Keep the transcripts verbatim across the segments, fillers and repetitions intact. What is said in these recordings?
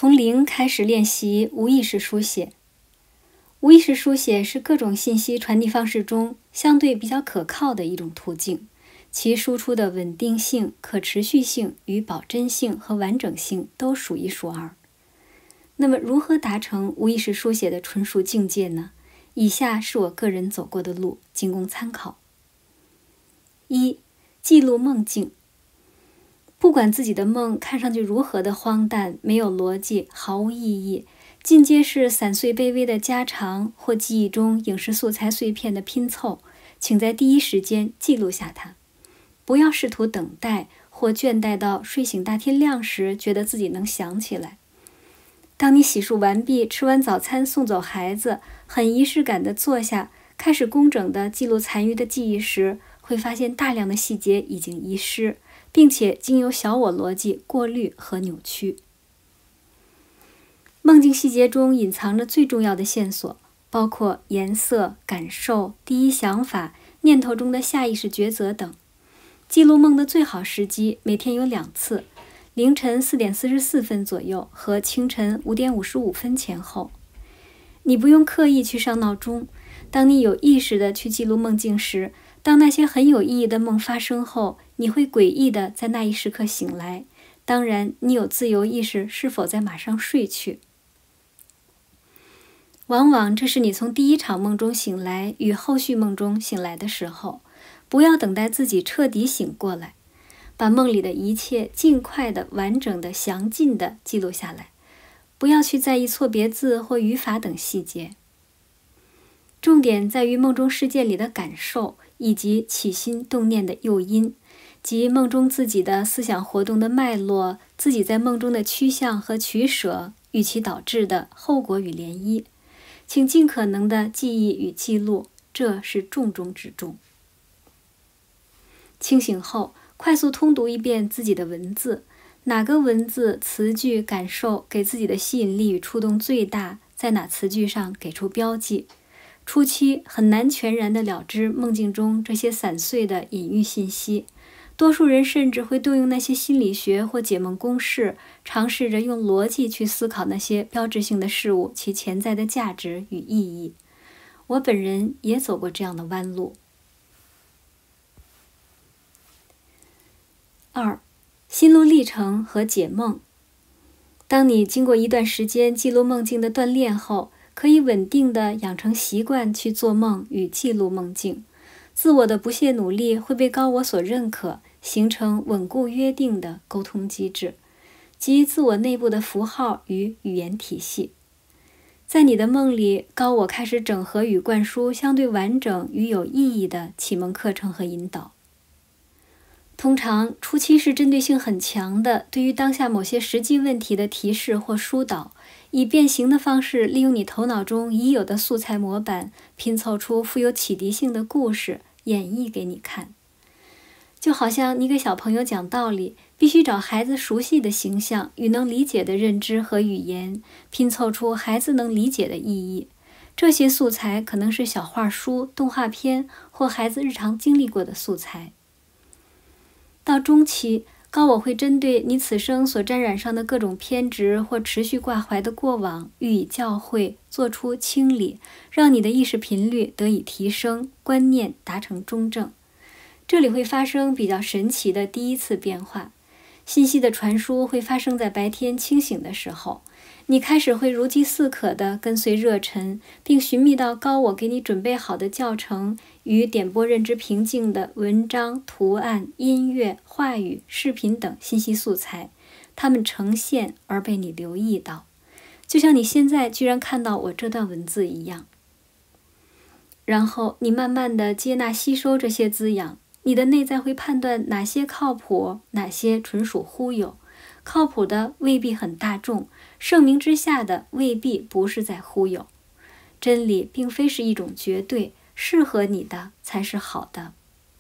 从零开始练习无意识书写。无意识书写是各种信息传递方式中相对比较可靠的一种途径，其输出的稳定性、可持续性与保真性和完整性都数一数二。那么，如何达成无意识书写的纯熟境界呢？以下是我个人走过的路，仅供参考。一、记录梦境。不管自己的梦看上去如何的荒诞、没有逻辑、毫无意义，尽皆是散碎卑微的家常或记忆中影视素材碎片的拼凑，请在第一时间记录下它。不要试图等待或倦怠到睡醒大天亮时觉得自己能想起来。当你洗漱完毕、吃完早餐、送走孩子，很仪式感地坐下，开始工整地记录残余的记忆时，会发现大量的细节已经遗失，并且经由小我逻辑过滤和扭曲。梦境细节中隐藏着最重要的线索，包括颜色、感受、第一想法、念头中的下意识抉择等。记录梦的最好时机每天有两次，凌晨四点四十四分左右和清晨五点五十五分前后。你不用刻意去上闹钟，当你有意识地去记录梦境时，当那些很有意义的梦发生后，你会诡异地在那一时刻醒来。当然，你有自由意识是否在马上睡去。往往这是你从第一场梦中醒来与后续梦中醒来的时候。不要等待自己彻底醒过来，把梦里的一切尽快的、完整的、详尽的记录下来。不要去在意错别字或语法等细节。重点在于梦中世界里的感受，以及起心动念的诱因，即梦中自己的思想活动的脉络，自己在梦中的趋向和取舍，与其导致的后果与涟漪。请尽可能的记忆与记录，这是重中之重。清醒后，快速通读一遍自己的文字，哪个文字、词句、感受给自己的吸引力与触动最大，在哪词句上给出标记。初期很难全然地了知梦境中这些散碎的隐喻信息，多数人甚至会动用那些心理学或解梦公式，尝试着用逻辑去思考那些标志性的事物其潜在的价值与意义。我本人也走过这样的弯路。二、心路历程和解梦。当你经过一段时间记录梦境的锻炼后，可以稳定地养成习惯去做梦与记录梦境。自我的不懈努力会被高我所认可，形成稳固约定的沟通机制，即自我内部的符号与语言体系。在你的梦里，高我开始整合与灌输相对完整与有意义的启蒙课程和引导。通常初期是针对性很强的，对于当下某些实际问题的提示或疏导，以变形的方式利用你头脑中已有的素材模板，拼凑出富有启迪性的故事，演绎给你看。就好像你给小朋友讲道理，必须找孩子熟悉的形象与能理解的认知和语言，拼凑出孩子能理解的意义。这些素材可能是小画书、动画片或孩子日常经历过的素材。到中期，高我会针对你此生所沾染上的各种偏执或持续挂怀的过往予以教诲，做出清理，让你的意识频率得以提升，观念达成中正。这里会发生比较神奇的第一次变化。信息的传输会发生在白天清醒的时候，你开始会如饥似渴地跟随热忱，并寻觅到高我给你准备好的教程与点拨认知平静的文章、图案、音乐、话语、视频等信息素材，它们呈现而被你留意到，就像你现在居然看到我这段文字一样。然后你慢慢地接纳吸收这些滋养，你的内在会判断哪些靠谱，哪些纯属忽悠。靠谱的未必很大众，盛名之下的未必不是在忽悠。真理并非是一种绝对，适合你的才是好的。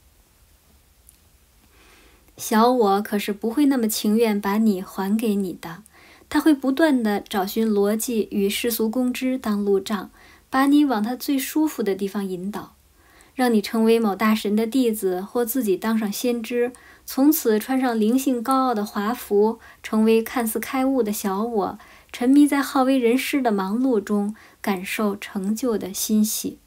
小我可是不会那么情愿把你还给你的，他会不断地找寻逻辑与世俗公知当路障，把你往他最舒服的地方引导，让你成为某大神的弟子，或自己当上先知，从此穿上灵性高傲的华服，成为看似开悟的小我， 沉迷在好为人师的忙碌中，感受成就的欣喜。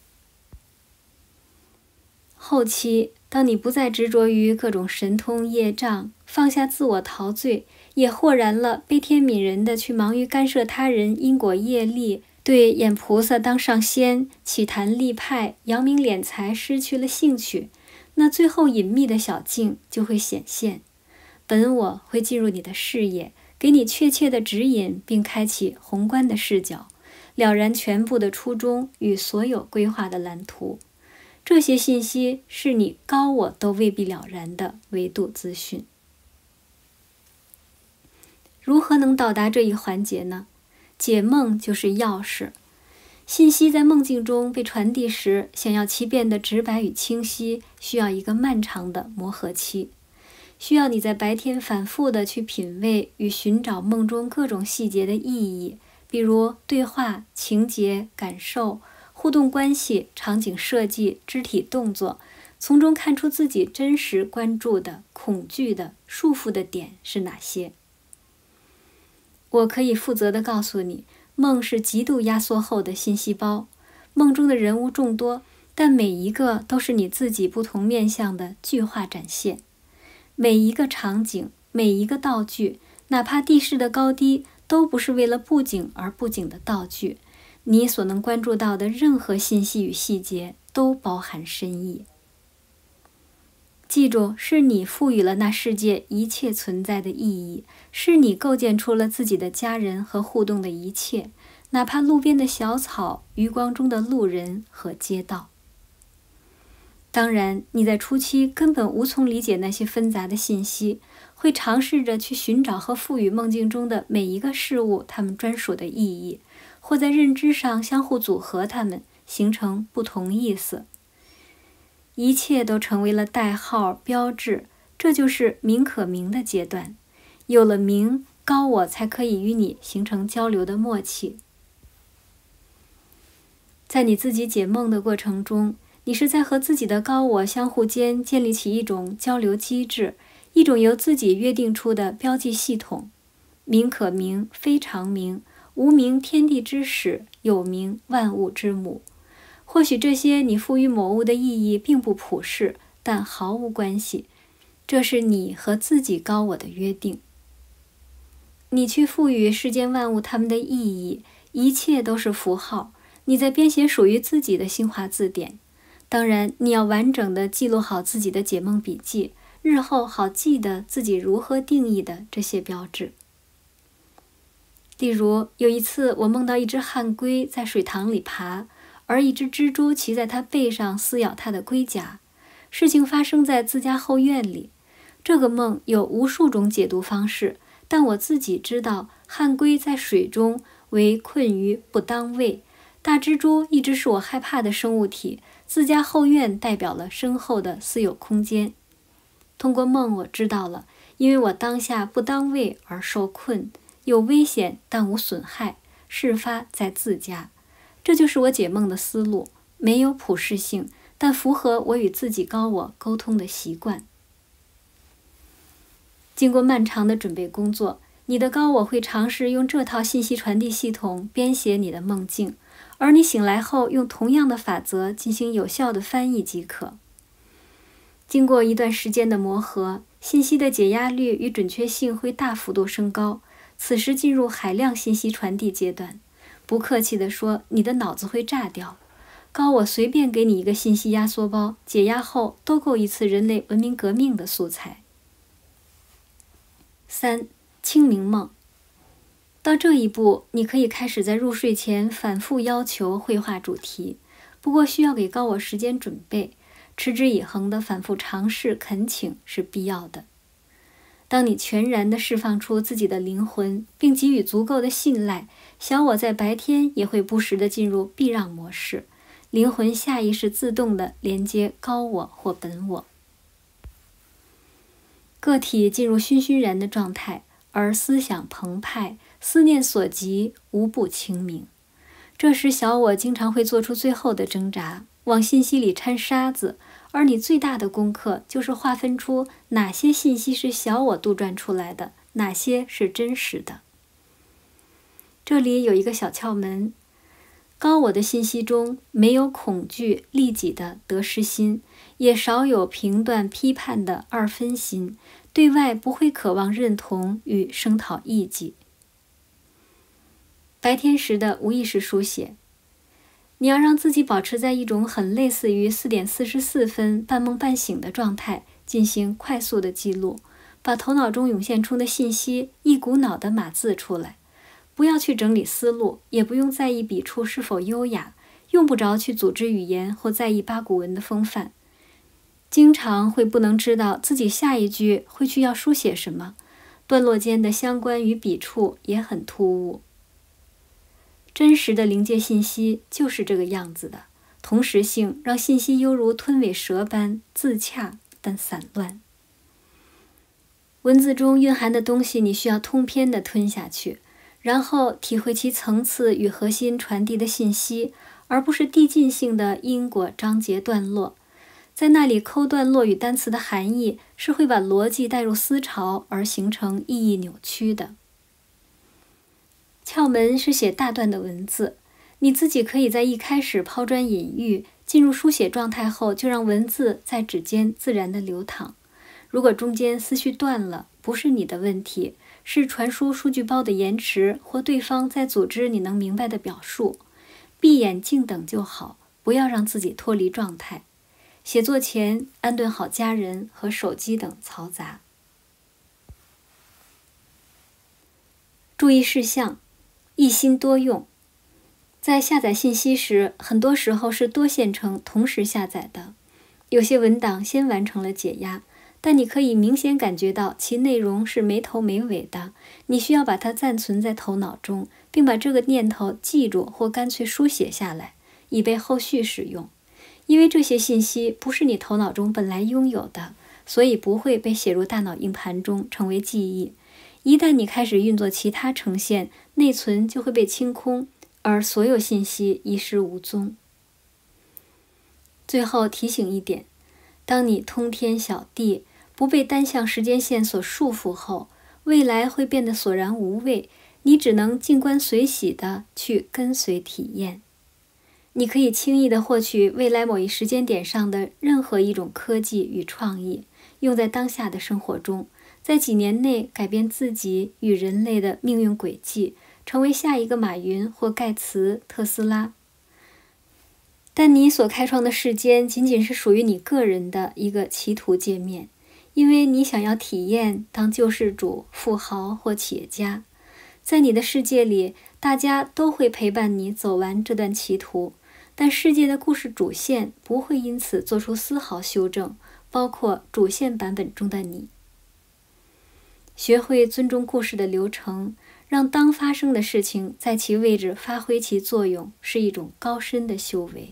后期，当你不再执着于各种神通业障，放下自我陶醉，也豁然了悲天悯人的去忙于干涉他人因果业力，对演菩萨当上仙、起坛立派、扬名敛财失去了兴趣，那最后隐秘的小径就会显现。本我会进入你的视野，给你确切的指引，并开启宏观的视角，了然全部的初衷与所有规划的蓝图。这些信息是你高我都未必了然的维度资讯。如何能到达这一环节呢？解梦就是钥匙。信息在梦境中被传递时，想要其变得直白与清晰，需要一个漫长的磨合期，需要你在白天反复的去品味与寻找梦中各种细节的意义，比如对话、情节、感受、互动关系、场景设计、肢体动作，从中看出自己真实关注的、恐惧的、束缚的点是哪些。我可以负责地告诉你，梦是极度压缩后的信息包，梦中的人物众多，但每一个都是你自己不同面向的具化展现。每一个场景，每一个道具，哪怕地势的高低，都不是为了布景而布景的道具。你所能关注到的任何信息与细节，都包含深意。记住，是你赋予了那世界一切存在的意义，是你构建出了自己的家人和互动的一切，哪怕路边的小草、余光中的路人和街道。当然，你在初期根本无从理解那些纷杂的信息，会尝试着去寻找和赋予梦境中的每一个事物它们专属的意义，或在认知上相互组合它们，形成不同意思。一切都成为了代号、标志，这就是名可名的阶段。有了名，高我才可以与你形成交流的默契。在你自己解梦的过程中，你是在和自己的高我相互间建立起一种交流机制，一种由自己约定出的标记系统。名可名，非常名，无名天地之始，有名万物之母。或许这些你赋予某物的意义并不普世，但毫无关系，这是你和自己高我的约定。你去赋予世间万物它们的意义，一切都是符号，你在编写属于自己的新华字典。当然，你要完整地记录好自己的解梦笔记，日后好记得自己如何定义的这些标志。例如，有一次我梦到一只旱龟在水塘里爬，而一只蜘蛛骑在它背上撕咬它的龟甲。事情发生在自家后院里。这个梦有无数种解读方式，但我自己知道，旱龟在水中为困于不当位，大蜘蛛一直是我害怕的生物体，自家后院代表了深厚的私有空间。通过梦我知道了，因为我当下不当位而受困，有危险但无损害，事发在自家。这就是我解梦的思路，没有普适性，但符合我与自己高我沟通的习惯。经过漫长的准备工作，你的高我会尝试用这套信息传递系统编写你的梦境，而你醒来后用同样的法则进行有效的翻译即可。经过一段时间的磨合，信息的解压率与准确性会大幅度升高，此时进入海量信息传递阶段。不客气地说，你的脑子会炸掉。高我随便给你一个信息压缩包，解压后都够一次人类文明革命的素材。三、清明梦。到这一步，你可以开始在入睡前反复要求绘画主题，不过需要给高我时间准备，持之以恒的反复尝试恳请是必要的。当你全然地释放出自己的灵魂，并给予足够的信赖，小我在白天也会不时地进入避让模式，灵魂下意识自动地连接高我或本我。个体进入醺醺然的状态，而思想澎湃，思念所及，无不清明。这时小我经常会做出最后的挣扎，往信息里掺沙子，而你最大的功课就是划分出哪些信息是小我杜撰出来的，哪些是真实的。 这里有一个小窍门：高我的信息中没有恐惧利己的得失心，也少有评断批判的二分心，对外不会渴望认同与声讨异己。白天时的无意识书写，你要让自己保持在一种很类似于四点四十四分半梦半醒的状态，进行快速的记录，把头脑中涌现出的信息一股脑地码字出来。不要去整理思路，也不用在意笔触是否优雅，用不着去组织语言或在意八股文的风范。经常会不能知道自己下一句会去要书写什么，段落间的相关与笔触也很突兀。真实的临界信息就是这个样子的，同时性让信息犹如吞尾蛇般自洽但散乱。文字中蕴含的东西你需要通篇地吞下去，然后体会其层次与核心传递的信息，而不是递进性的因果章节段落。在那里抠段落与单词的含义是会把逻辑带入思潮而形成意义扭曲的。窍门是写大段的文字，你自己可以在一开始抛砖引玉，进入书写状态后就让文字在纸间自然地流淌。如果中间思绪断了，不是你的问题，是传输数据包的延迟或对方在组织你能明白的表述。闭眼静等就好，不要让自己脱离状态。写作前安顿好家人和手机等嘈杂。注意事项：一心多用。在下载信息时，很多时候是多线程同时下载的。有些文档先完成了解压，但你可以明显感觉到其内容是没头没尾的，你需要把它暂存在头脑中，并把这个念头记住或干脆书写下来，以备后续使用。因为这些信息不是你头脑中本来拥有的，所以不会被写入大脑硬盘中成为记忆。一旦你开始运作其他呈现，内存就会被清空，而所有信息遗失无踪。最后提醒一点，当你通天晓地，不被单向时间线所束缚后，未来会变得索然无味，你只能静观随喜地去跟随体验。你可以轻易地获取未来某一时间点上的任何一种科技与创意，用在当下的生活中，在几年内改变自己与人类的命运轨迹，成为下一个马云或盖茨、特斯拉。但你所开创的世间仅仅是属于你个人的一个歧途界面，因为你想要体验当救世主、富豪或企业家。在你的世界里，大家都会陪伴你走完这段歧途，但世界的故事主线不会因此做出丝毫修正，包括主线版本中的你。学会尊重故事的流程，让当发生的事情在其位置发挥其作用，是一种高深的修为。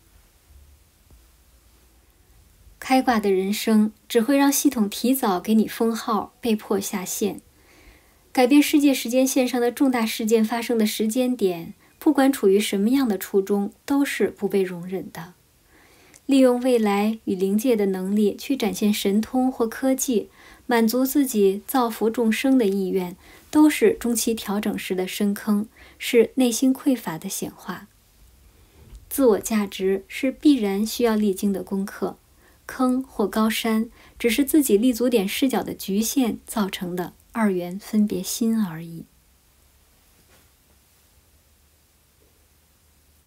开挂的人生只会让系统提早给你封号，被迫下线。改变世界时间线上的重大事件发生的时间点，不管处于什么样的初衷，都是不被容忍的。利用未来与灵界的能力去展现神通或科技，满足自己造福众生的意愿，都是中期调整时的深坑，是内心匮乏的显化。自我价值是必然需要历经的功课，坑或高山只是自己立足点视角的局限造成的二元分别心而已。